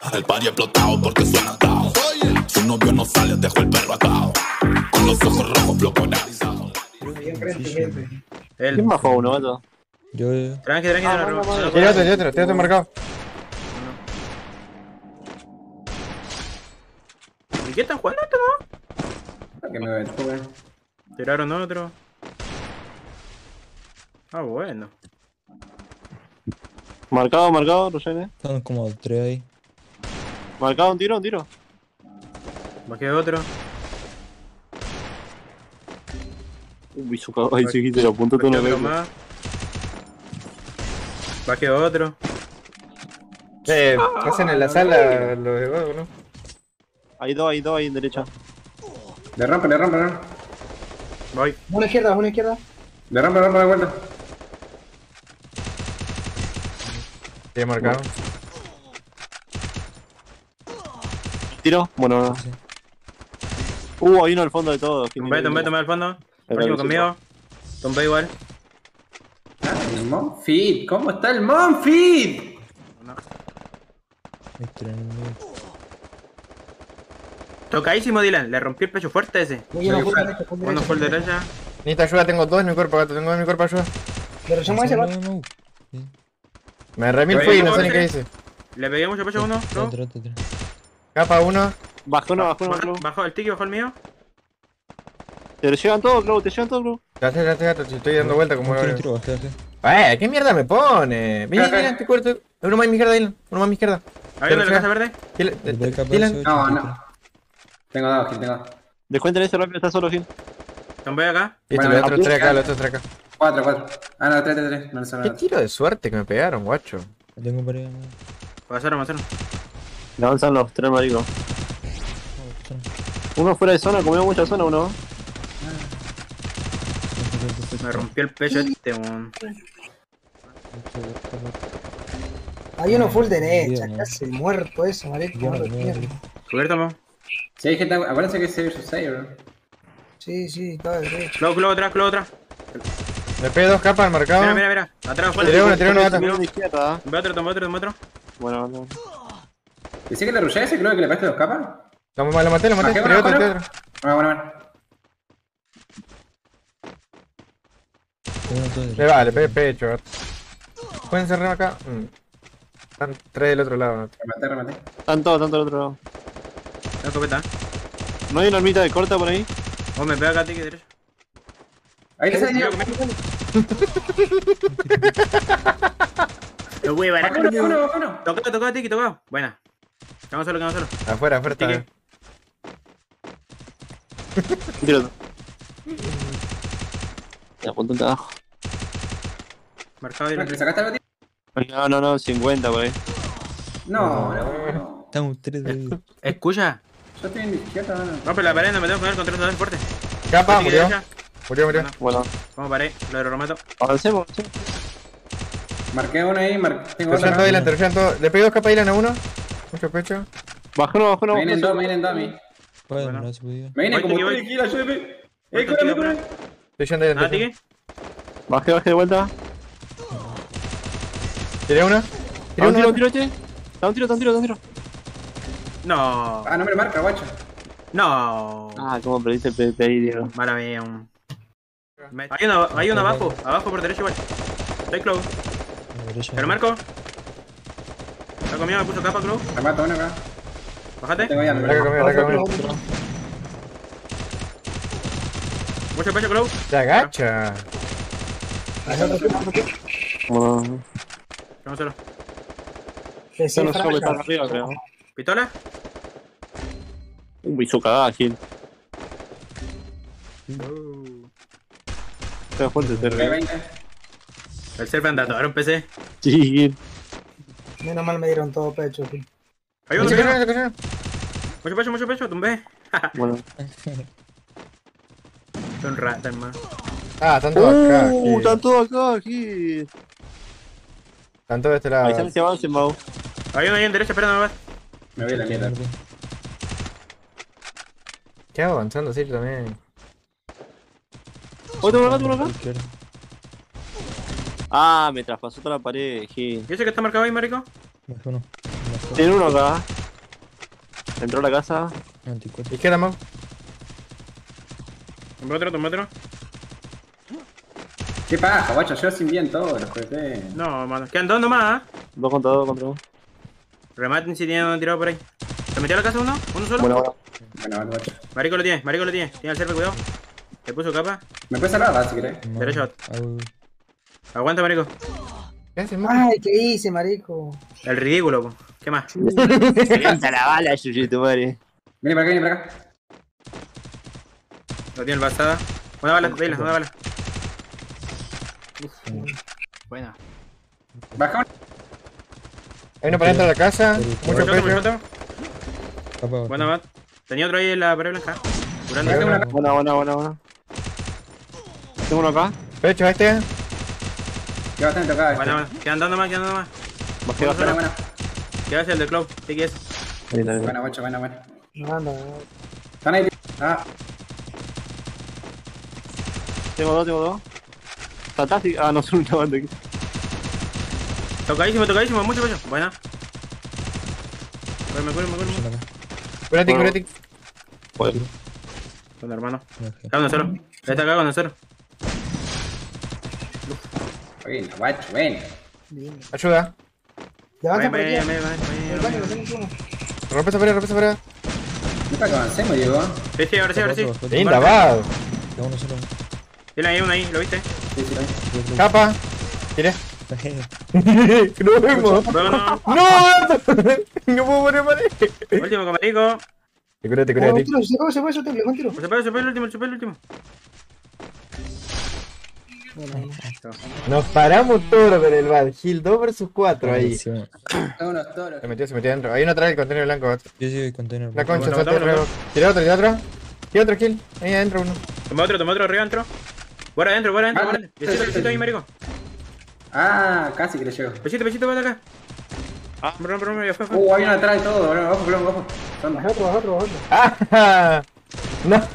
El party explotado porque suena atado. Su novio no sale, dejó el perro atado. Con los ojos rojos, flow polarizados. ¿Quién bajó uno, gato? Yo. Tranqui, no. Tírate marcado. ¿Y qué están jugando esto, no? Que me después. Tiraron otro. Ah, bueno. Marcado, Rosane. Están como 3 ahí. Marcado, un tiro. Bajé otro. Uy, su caballo, ahí se lo apuntó todo Bajé lo otro que. más. Bajé otro. Pasen en la sala los de huevo, ¿no? Hay dos ahí en derecha. Le rompe. Voy. Una izquierda. Le rompe de vuelta. Sí, marcado. Tiro, bueno. Sí. Hay uno al fondo de todo. Tumbé al fondo. Último conmigo. Tumbé igual. El Monfit, ¿cómo está el Monfit? Hay 3 en el medio. Tocadísimo, Dylan. Le rompí el pecho fuerte ese. Uno por derecha. Necesito ayuda, tengo dos en mi cuerpo, gato. Tengo dos en mi cuerpo, ayuda. Le rechamos ese, gato. No. Me remil fui, no sé ni qué hice. Le pegué mucho pecho a uno. ¿No? Otro. Capa uno. Bajó uno, Clau. Bajó el tiki, bajó el mío. Te llevan todos, Clau. Ya sé, gato. Si estoy dando vuelta como Un tiro, bajé. ¿Qué mierda me pone? Mira, te cuerpo. Uno más a mi izquierda, Dylan. Uno más a mi izquierda. ¿Hay uno en la casa verde? Dylan. No. Tengo dos. Descuenten ese rápido, está solo, Gil. Tumbé acá. Listo, Bueno, los otros tres acá, los otros tres acá. 4. Ah, no, 3. No le Qué tiro de suerte que me pegaron, guacho. Lo tengo para allá. Pasaron. Le avanzan los tres maricos. Uno fuera de zona, comió mucha zona, uno. Me rompió el pecho este, weón. Hay uno full derecha, casi muerto eso, marico. Cubierto, mo. Si hay gente, acuérdense que es 6 vs 6, bro. Sí, todo derecho. Clavo atrás. Le pegué dos capas al marcado. Mira. Atrás, Tiré uno, gato. Miró de izquierda. Tomé otro. Bueno. Dice que le rushé ese, creo que le pegaste 2 capas. Lo maté. Bajé Tiré uno. otro. Bueno. Le pegué pecho, gato. ¿Pueden cerrar acá? Están tres del otro lado, gato. Rematé. Están todos del otro lado. La escopeta. ¿No hay una armita de corta por ahí? Oh, me pega acá, tiki, derecho. Ahí le salió. Lo voy a Bajó uno. Tocado, tiki, tocado. Buena. Quedamos solo. Afuera está. Tiki. Tiro. Ya, ponte abajo. Marcado y ¿Le sacaste algo, tío? No, 50 por ahí. No. Estamos 3 de vida. Escucha. Yo estoy en la izquierda, mano. Rompe la pared, no me tengo que poner contra el fuerte. Capa, Tiki, murió. derecha. Murió. Bueno, Vamos, pared. Lo remato. avancemos. Marqué uno ahí, tengo otro. Te rushean todo. Le pegué dos capas a Dylan a uno. Mucho pecho. Bajó uno. Me vienen dos a mí. Bueno, no se podía. Me vienen como Voy. 3 kilos, ayúdame. Voy. Corre. Estoy yendo Dylan. Tiki. Bajé de vuelta. Tiré uno. Un tiro, che. Da un tiro. No. Ah, no me marca, guacho. No. Cómo perdiste el PPI, Diego. Mala mía. Hay uno abajo por derecho igual. Estoy Clow. ¿Pero marco? Está conmigo, me puso capa, Clow. Remato uno acá. Bájate. Tengo ya, Acá conmigo. Mucho pecho, Clow. Se agacha. Bueno, Vamos solo. no solo está arriba, creo. ¿Pistola? Hizo cagada, Gil. Está fuerte, Hay 20. El self anda a tomar un PC. Sí, Gil. Menos mal me dieron todo pecho, tío. Hay uno, Se tío. cayó. Mucho pecho, tumbé. Bueno. Son ratas, hermano. Están todos acá. Están todos acá, Gil. Están todos de este lado. Ahí sale, se avancen, Mau. Hay uno ahí en derecha, esperando más. Me voy a la mierda. ¿Qué hago avanzando así también? Uno acá. Izquierda. Me traspasó toda la pared, Gil. ¿Y ese que está marcado ahí, marico? Bajó uno. Tiene uno acá. Entró a la casa. 94. Izquierda, Mau. Tomé otro. ¿Qué pasa, guacho? Yo sin bien todos los juguetes. No, mano. Quedan dos nomás, ¿eh? 2 contra 2 contra 1. Rematen si tienen tirado por ahí. ¿Se metió a la casa uno? ¿Uno solo? Bueno. Bueno, vale, guacho. Marico lo tiene. Tiene el server, cuidado. Le puso capa. ¿Me puedes salvar, si querés? Derecho. Aguanta, marico. ¿Qué haces, Mau? Ay, ¿qué hice, marico? El ridículo, po. ¿Qué más? Calienta la bala, Yuji, tu madre. Vení para acá. Lo tiene el basada. Una bala. Buena. Baja. Hay uno para dentro de la casa. Mucho Mucho pecho. Buena, Matt. Tenía otro ahí en la pared blanca. Curando. Buena. Tengo uno acá. Pecho este. Ya bastante tocado Buena, Matt. Quedan dos nomás. Bajé. Buena. ¿Qué hace el de Cloud? ¿Qué es? Buena, guacho, buena. No, no. Están ahí. Ah, Tengo dos. Fantástico. Ah, no, son una banda aquí. Tocadísimo. Mucho. Buena. Me curo. Curate. Joder. Con el hermano. Está con el cero. Está acá con el cero. buena, guacho, buena. Bien. Ayuda. Ya avanza por Vaya. aquí. El baño, lo tengo uno. Rompe esa pared. No para que avancemos, Diego. Sí, ahora sí. Linda, va. Da uno solo. Tiene ahí uno ahí, ¿lo viste? Sí, ahí. Capa. Tiré. No vemos. No. No, no puedo poner pared. Último con marico. Curate. Un tiro, se fue, le un tiro. Se fue el último. Nos paramos todos con el Bad Hill 2 versus 4 ahí. Sí, Vámonos todos. Se metió adentro. Hay uno atrás del contenedor blanco. sí, container. La concha, Bueno, suelta vámonos, Tiré otro. Tira otro kill. Ahí adentro uno. Tomé otro arriba adentro. Fuera adentro. Besito ahí, marico. Ah, casi que le llego. Besito, vete acá. Perdón, ya fue. Hay uno atrás de todo, bro. Ojo. ¿Dónde? Baja otro. ¡Ah! No.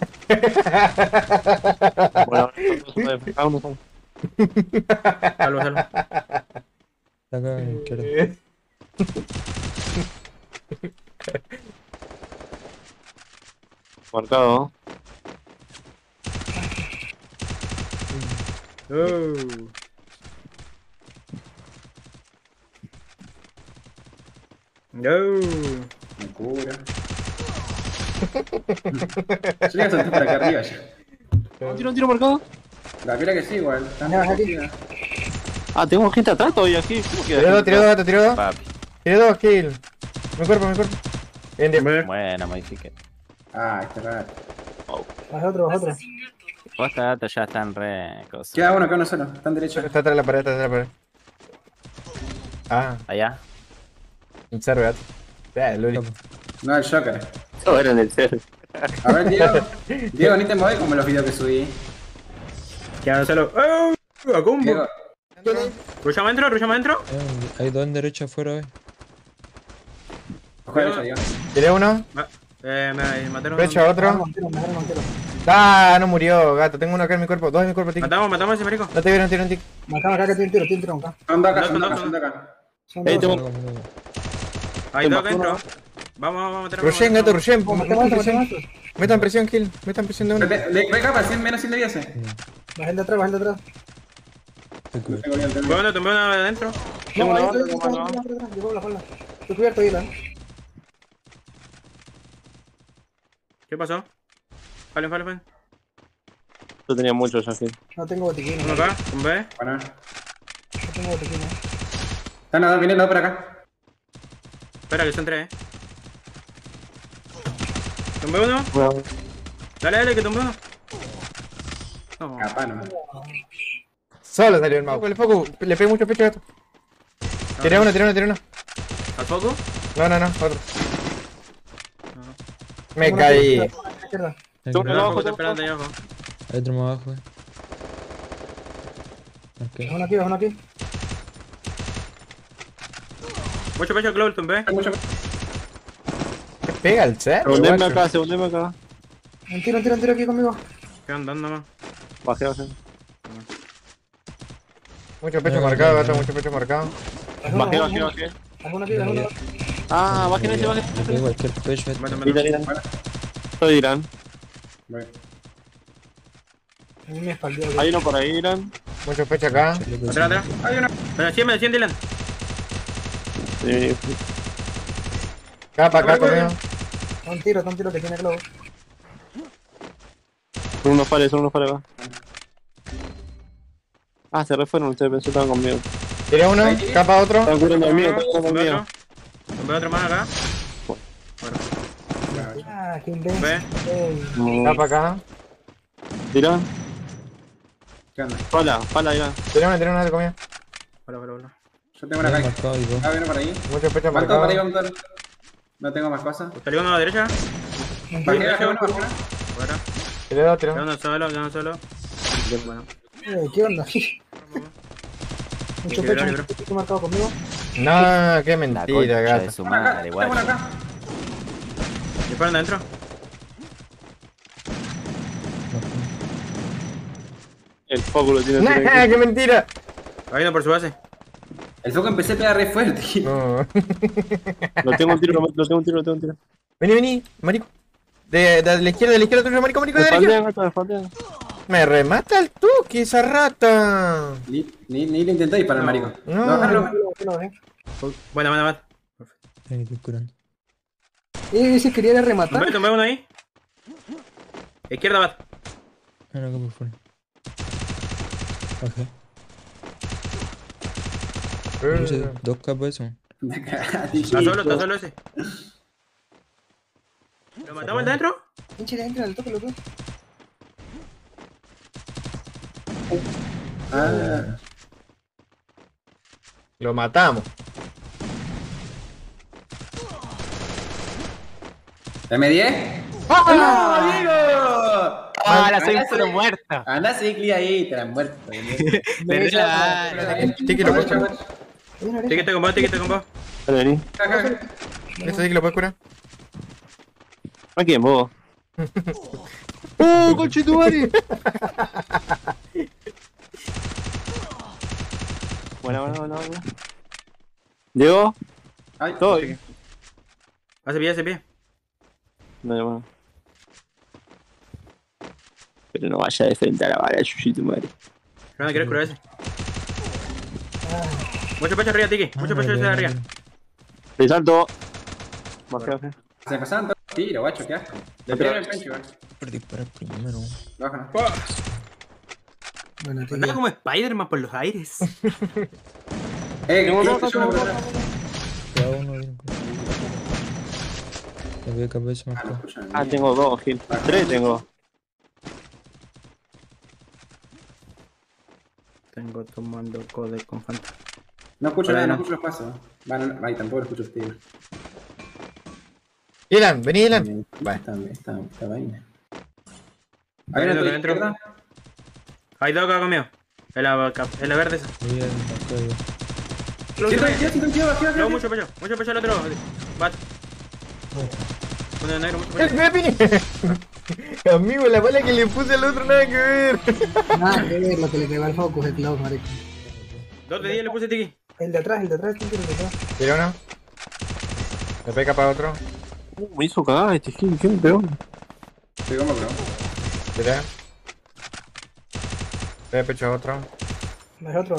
Bueno, Salvo. Está acá a la izquierda. marcado. No. Me cura. Yo iba a saltar para acá arriba ya. Un tiro marcado. La pila que sí, igual. Están Ya, aquí. Ah, tengo gente atrás todavía aquí. ¿Cómo que Tiré dos. Papi. Tiré dos kill. Mi cuerpo. Bien. Buena, modifique. Ah, este rato. Baja otro. Vos datos ya están re cosas. Queda uno solo. Están derechos. Está atrás de la pared. Ah, Allá. un cerro, gato. Luli. No, el Joker. Todo era en el ser. A ver, Diego, ni te mueves como los videos que subí. Quedan solo. A combo. Diego, Rushamos adentro. Hay dos en derecha afuera, ojo derecho, Diego. Tiré uno. Me mataron. Pecho otro. Montero. Ah, no murió, gato. Tengo uno acá en mi cuerpo. Dos en mi cuerpo, tiki. Matamos a ese marico. No te vieron, tiro un tic. Matamos acá que tiene un tiro acá. Son dos acá. Son Ey, dos. tengo- Hay dos adentro. Vamos a matar a Rushen, gato, Rushen. Matemos. Metan presión, kill. Metan presión de uno. Ve capa, 100 menos 100 de 10. Baja el de atrás. Estoy cubierto. Tengo bien. Tomé uno adentro. No, ahí uno, está, tengo uno. Llevo la falda. Estoy cubierto ahí, ¿Qué pasó? Vale. Yo tenía muchos aquí. No tengo botiquín. Uno acá, un B. Bueno. No tengo botiquín. Están viniendo por acá. Espera que son tres, Tumbé uno. Dale, que tumbé uno. No. Capaz, no. Solo salió el mouse. El foco. Le pegué mucho pecho, gato. Tiré uno. ¿Al foco? No, otro. Me caí. Izquierda. Tengo uno No, abajo, foco está esperando ahí abajo. Hay otro más abajo, Ok. Uno aquí. Mucho pecho, Cloud, tumbé. Mucho. ¿Qué pega el cerro? Segundeme guacho? acá. Un tiro aquí conmigo. Quedan dos nomás. Bajé. Mucho pecho marcado, gato. Mucho pecho marcado. Bajé. Alguno aquí. Ah, bajen ese, bajen. Me pego cualquier pecho. Mata, Irán, Irán. Soy Irán. Voy. A mí me espaldeó. Hay uno por ahí, Irán. Mucho pecho acá. Atrás, atrás. Hay uno. Me decían, Dylan. Acá para acá conmigo. Está un tiro que tiene globo. Son unos pares acá. Ah, se refueron ustedes, pensé que estaban conmigo. Tiré uno, capa otro. Están curando el mío, están Veo conmigo. otro. Veo otro más acá. Bueno, Ah, qué invento. ve. Capa acá. Tira. ¿Qué onda? Pala, Irán. Tiré una de comida. Hola. Yo tengo una acá. Marcado y dos. Ah, viene por ahí. Mucho pecho Vamos todo marcado. por ahí, vamos todo. No tengo más cosas. Salió uno a la derecha. Bajé uno, bajé uno. Fuera. Tiré dos, tiré Queda uno. uno solo. Bueno. ¿Qué onda? Mucho Qué pecho, grande, mucho pecho marcado conmigo. No, qué La mentira, concha de gato. su Uno acá, madre, tengo uno guacho. acá. ¿Disparan de adentro? El foco lo tiene. Nah, qué mentira. Hay uno por su base. El foco empecé a pegar re fuerte. No. Lo tengo un tiro. Vení, marico. De la izquierda tuyo, marico, Me de la izquierda. faldean, gato, me faldean. Me remata el toque, esa rata. Ni le intenté disparar, marico. No. Lo bajaron. Buena. Ahí estoy curando. Ese quería era rematar. Tomé uno ahí. Izquierda, bat. Ah, no, acá por fuera. Bajé. Puse dos capas eso. Me cagaste, Está chico. solo ese. ¿Lo matamos el de adentro? Pinche, entra al toque, loco. Ah, Lo matamos. ¿M10? ¡No, amigo! ¡Ah, la soy puro muerta! Anda a seguir clic ahí, te la han muerto. Le la... El tiki lo puedes curar. Tiquete con vos. Dale, vení. Ese tiki lo puedes curar. ¿A quién, vos? Conchetumare! Buena. ¿Llegó? Ay, Estoy. Hace pie. No. Pero no vaya de frente a la bala, Chuchito, madre. No me querés curar ese. Mucho pecho arriba, Tiki. Mucho pecho ese de arriba. Le salto. Bajé. se pasaban todos los tiros, guacho, qué asco. Le pegan el pencho, guacho. Por disparar primero. Bájalo. Bueno, te Andaba como Spider-Man por los aires. ¿Qué yo me pregunto? Cada uno viene con. Le veo cabeza más Ah, no claro. escuchan. Ah, tengo dos, Gil. Tres tengo. Tengo tomando code con Fanta. No escucho nada, Bueno. no escucho los pasos. Bueno, ahí tampoco lo escucho los tiros. Dylan, vení, Dylan. Esta vaina. Hay ¿Hay uno una que adentro. izquierda? Hay dos acá conmigo. Es la verde esa. Voy a marcar yo. Luego mucho pecho al otro. Bat. Uno de negro, mucho pecho. ¡Mira, Pini! Amigo, la bala que le puse al otro nada que ver. Nada que ver lo que le pegó al focus, el Cloud, marico. 2 de 10 le puse Tiki. El de atrás, ¿quién tiene el de atrás? Tira uno. Le pega para otro. Me hizo cagar este Gil. ¿Qué me pegó? Sí, ¿cómo creo? Tira. Le da pecho a otro. No es otro.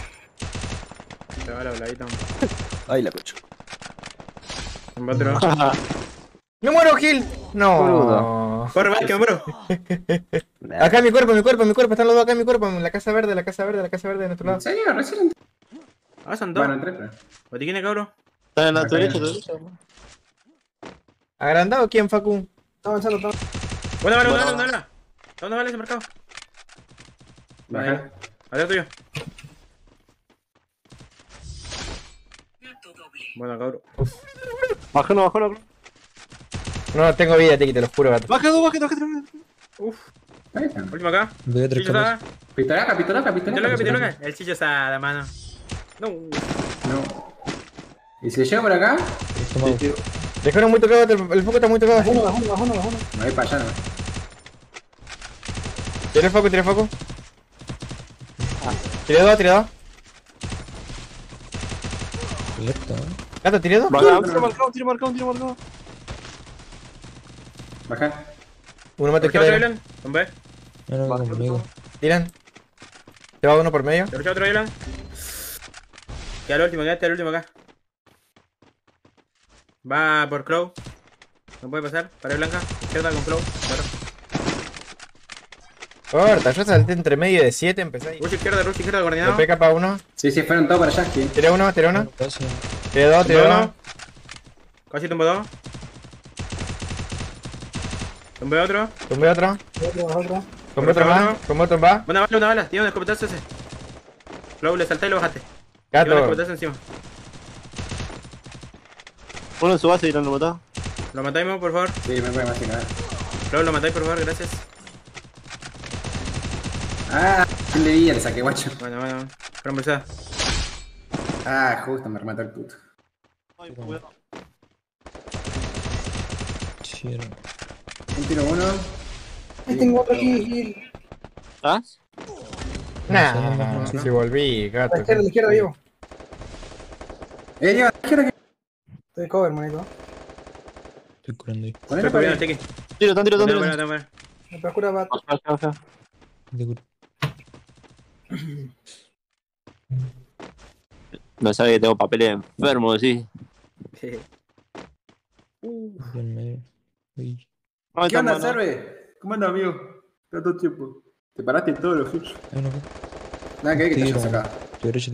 Se va la voladita. Ay, la pecho. En otro. ¡No muero, Gil! No. Boludo. Corre, Bat, que bro. Acá en mi cuerpo. Están los dos acá en mi cuerpo. En la casa verde de nuestro lado. ¿En serio? Recién. Ah, son dos. Bueno, entré, pero. ¿O tiene cabro? Está en la Acá derecha, viene. ¿Agrandado quién, Facu? Está avanzando. Buena. ¿Dónde vale ese mercado? Bajé. Adiós tuyo. Bueno, cabro. Bájalo. No tengo vida, Tiki, te lo juro, gato. Baja dos. Ahí está. Último acá. Voy a tres Chicho cabezas. Sada. Pitolaca. El Chicho Sada, la mano. No. No. ¿Y si le llego por acá? Toma, Dejaron muy tocado, el foco está muy tocado. Bajando. Me voy para allá, no. Tiré foco. Tiré dos. abierta, ¿eh? Gato, tiré dos. Baja, un tiro marcado, un tiro marcado, un tiro marcado. Baja. Uno mata Te izquierda. Dylan. Con B. Mira Baja, conmigo. Tiran. Te va uno por medio. Te otro Dylan. Queda el último, quédate el último acá. Va por Crow. No puede pasar. Pared blanca. Izquierda con Crow. Corta, yo salté entre medio de 7, empecé ahí. Rush izquierda coordinado. Golpeé capa uno. Sí, fueron todos para allá, aquí. Tiré uno, tiré uno. Casi. Tiré dos, tiré uno. Casi tumbo 2. Tumbé otro. Tumbé otro. Otro. Tumbé otro más. Tumbé otro más. Una bala. Tiene un escopetazo ese. Crow, le salté y lo bajaste. Tiene un Gato. escopetazo encima. Uno en su base y lo mató. Lo matamos, por favor. Sí, me puede imaginar. Crow, lo matáis, por favor, gracias. Ah, ¿quién le di? Le saqué, guacho. Bueno. Crow empezada. Ah, justo me remató el puto. Ay, cuidado. Chiro. Un tiro uno. Ahí tengo otro aquí. ¿Ah? Nah, si volví, A gato. la izquierda, vivo. Llega a la izquierda. Estoy cover, monito. Estoy curando ahí. Ponele Estoy para cubriendo, ahí. cheque. Tiro, tan tiro, tan Tengo tiro. buena. Me procura va. Baja. Te curo. No sabe que tengo papeles enfermos, sí. Aquí en medio. Uy. Ay, ¿Qué onda, tan bueno. Serve? ¿Cómo anda, amigo? Tanto tiempo. Te paraste en todos los hits. Hay uno acá. Nada que ver que te Tiro. hayas sacado. Tu derecha.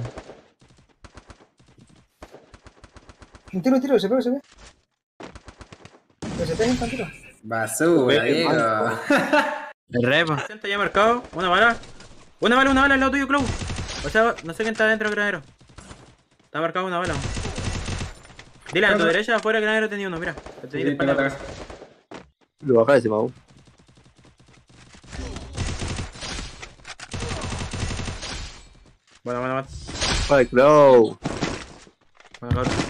Un tiro, se ve. Pero se pega un tiro. Basura, Diego. El repo. Ya marcado. Una bala al lado tuyo, Clow. O sea, no sé quién está dentro del granero. Está marcado una bala. Dile a tu derecha, afuera del granero tenía uno, mira. Te tenía de espalda. Lo bajá ese mago. Bueno. Ay, Crow. Bueno, otro.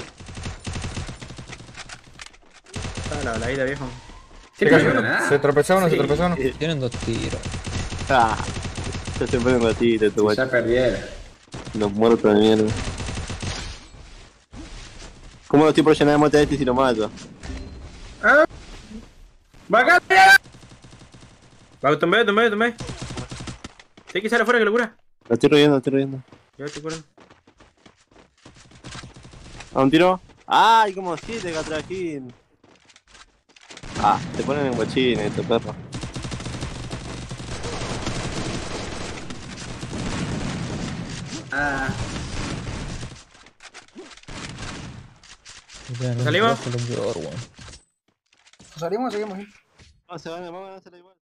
La vida, viejo. Sí, Se no cayó. ayuda nada. Se tropezó uno, se Sí. tropezó uno. Tienen 2 tiros. Ah. Ya se fue un ratito, tu guacho. Ya perdieron. Los muertos de mierda. ¿Cómo lo estoy por llenar de muerte a este si lo mato? ¡Baja! Va, tomé. Sí, que sale afuera, que locura. Lo estoy riendo. Yo estoy curando. ¿A un tiro? ¡Ay, como 7, Catrajín! Ah, te ponen en guachín estos perros. Ah, ¿Salimos? Los peor, weón. Salimos, seguimos. No, se van a hacer igual.